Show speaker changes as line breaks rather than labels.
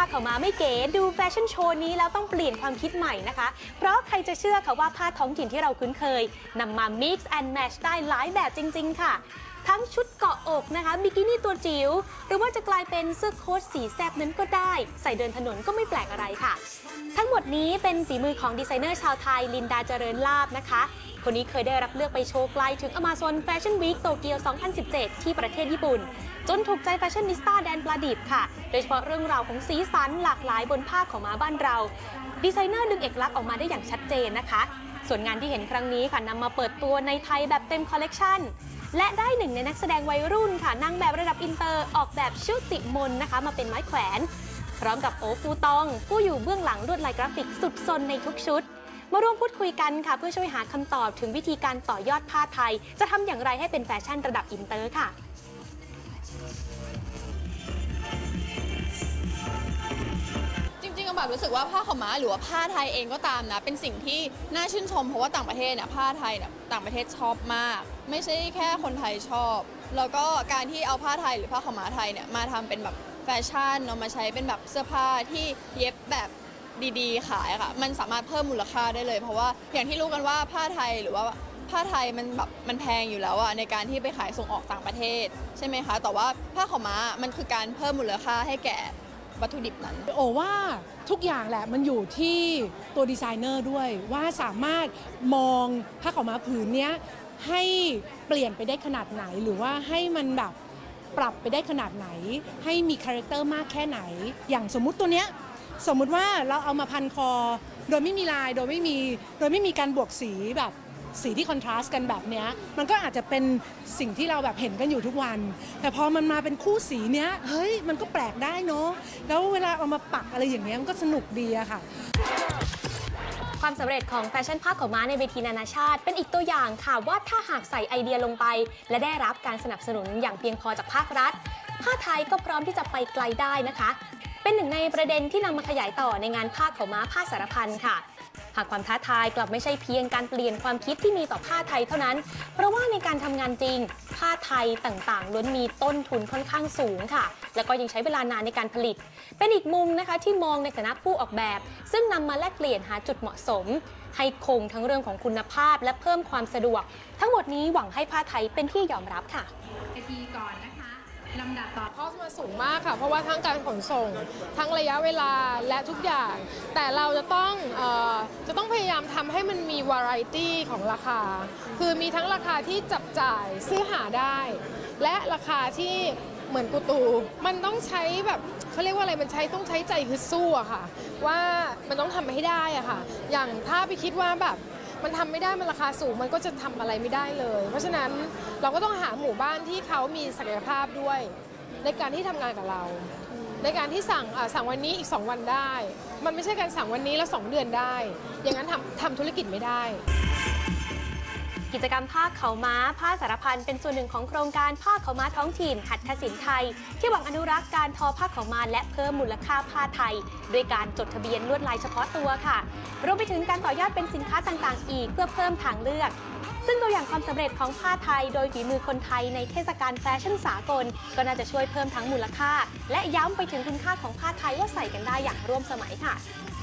ขาวม้าไม่เก๋ดูแฟชั่นโชว์นี้แล้วต้องเปลี่ยนความคิดใหม่นะคะเพราะใครจะเชื่อค่ะว่าผ้าท้องถิ่นที่เราคุ้นเคยนำมา mix and match ได้หลายแบบจริงๆค่ะทั้งชุดเกาะอกนะคะบิกินี่ตัวจิ๋วหรือว่าจะกลายเป็นเสื้อโค้ทสีแซ่บนั้นก็ได้ใส่เดินถนนก็ไม่แปลกอะไรค่ะทั้งหมดนี้เป็นฝีมือของดีไซเนอร์ชาวไทยลินดาเจริญลาภนะคะคนนี้เคยได้รับเลือกไปโชว์ไกลถึง Amazon Fashion Week โตเกียว 2017 ที่ประเทศญี่ปุ่นจนถูกใจแฟชั่นนิสต้าแดนปลาดิบค่ะโดยเฉพาะเรื่องราวของสีสันหลากหลายบนผ้าของม้าบ้านเราดีไซเนอร์ดึงเอกลักษณ์ออกมาได้อย่างชัดเจนนะคะส่วนงานที่เห็นครั้งนี้ค่ะนำมาเปิดตัวในไทยแบบเต็มคอลเลกชันและได้หนึ่งในนักแสดงวัยรุ่นค่ะนางแบบระดับอินเตอร์ออกแบบชุติมนนะคะมาเป็นไม้แขวนพร้อมกับโอฟูตองผู้อยู่เบื้องหลังลวดลายกราฟิกสุดซนในทุกชุดมาร่วมพูดคุยกันค่ะเพื่อช่วยหาคำตอบถึงวิธีการต่อยอดผ้าไทยจะทำอย่างไรให้เป็นแฟชั่นระดับอินเตอร์ค่ะ
จริงๆแบบรู้สึกว่าผ้าขาวม้าหรือว่าผ้าไทยเองก็ตามนะเป็นสิ่งที่น่าชื่นชมเพราะว่าต่างประเทศเนี่ยผ้าไทยเนี่ยต่างประเทศชอบมากไม่ใช่แค่คนไทยชอบแล้วก็การที่เอาผ้าไทยหรือผ้าขาวม้าไทยเนี่ยมาทำเป็นแบบแฟชั่นเอามาใช้เป็นแบบเสื้อผ้าที่เย็บแบบดีๆขายค่ะมันสามารถเพิ่มมูลค่าได้เลยเพราะว่าอย่างที่รู้กันว่าผ้าไทยหรือว่าผ้าไทยมันแบบมันแพงอยู่แล้วอะในการที่ไปขายส่งออกต่างประเทศใช่ไหมคะแต่ว่าผ้าขาวม้ามันคือการเพิ่มมูลค่าให้แก่วัตถุดิบนั้น
โอ้ว่าทุกอย่างแหละมันอยู่ที่ตัวดีไซเนอร์ด้วยว่าสามารถมองผ้าขาวม้าผืนนี้ให้เปลี่ยนไปได้ขนาดไหนหรือว่าให้มันแบบปรับไปได้ขนาดไหนให้มีคาแรคเตอร์มากแค่ไหนอย่างสมมุติตัวเนี้ยสมมุติว่าเราเอามาพันคอโดยไม่มีลายโดยไม่มีการบวกสีแบบสีที่คอนทราสต์กันแบบเนี้ยมันก็อาจจะเป็นสิ่งที่เราแบบเห็นกันอยู่ทุกวันแต่พอมันมาเป็นคู่สีเนี้ยเฮ้ยมันก็แปลกได้เนาะแล้วเวลาเอามาปักอะไรอย่างเงี้ยมันก็สนุกดีอะค่ะ
ความสำเร็จของแฟชั่นผ้าขาวม้าในเวทีนานาชาติเป็นอีกตัวอย่างค่ะว่าถ้าหากใส่ไอเดียลงไปและได้รับการสนับสนุนอย่างเพียงพอจากภาครัฐผ้าไทยก็พร้อมที่จะไปไกลได้นะคะเป็นหนึ่งในประเด็นที่นำมาขยายต่อในงานผ้าขาวม้าผ้าสารพันค่ะหากความท้าทายกลับไม่ใช่เพียงการเปลี่ยนความคิดที่มีต่อผ้าไทยเท่านั้นเพราะว่าในการทำงานจริงผ้าไทยต่างๆล้วนมีต้นทุนค่อนข้างสูงค่ะแล้วก็ยังใช้เวลานานในการผลิตเป็นอีกมุมนะคะที่มองในฐานะผู้ออกแบบซึ่งนำมาแลกเปลี่ยนหาจุดเหมาะสมให้คงทั้งเรื่องของคุณภาพและเพิ่มความสะดวกทั้งหมดนี้หวังให้ผ้าไทยเป็นที่ยอมรับค่ะ
ก่อนนะคะลำดับต่อ
ข้อมาสูงมากค่ะเพราะว่าทั้งการขนส่งทั้งระยะเวลาและทุกอย่างแต่เราจะต้องพยายามทำให้มันมีวาไรตี้ของราคาคือมีทั้งราคาที่จับจ่ายซื้อหาได้และราคาที่เหมือนกูตูมันต้องใช้แบบเขาเรียกว่าอะไรมันต้องใช้ใจคือสู้อะค่ะว่ามันต้องทำให้ได้อะค่ะอย่างถ้าไปคิดว่าแบบมันทำไม่ได้มันราคาสูงมันก็จะทำอะไรไม่ได้เลยเพราะฉะนั้นเราก็ต้องหาหมู่บ้านที่เขามีศักยภาพด้วยในการที่ทำงานกับเราในการที่สั่งวันนี้อีก2 วันได้มันไม่ใช่การสั่งวันนี้แล้ว2 เดือนได้อย่างนั้นทำธุรกิจไม่ได้
กิจกรรมผ้าขาวม้าผ้าสารพันเป็นส่วนหนึ่งของโครงการผ้าขาวม้าท้องถิ่นหัตถศิลป์ไทยที่หวังอนุรักษ์การทอผ้าขาวม้าและเพิ่มมูลค่าผ้าไทยด้วยการจดทะเบียนลวดลายเฉพาะตัวค่ะรวมไปถึงการต่อยอดเป็นสินค้าต่างๆอีกเพื่อเพิ่มทางเลือกซึ่งตัวอย่างความสำเร็จของผ้าไทยโดยฝีมือคนไทยในเทศกาลแฟชั่นสากลก็น่าจะช่วยเพิ่มทั้งมูลค่าและย้ำไปถึงคุณค่าของผ้าไทยว่าใส่กันได้อย่างร่วมสมัยค่ะ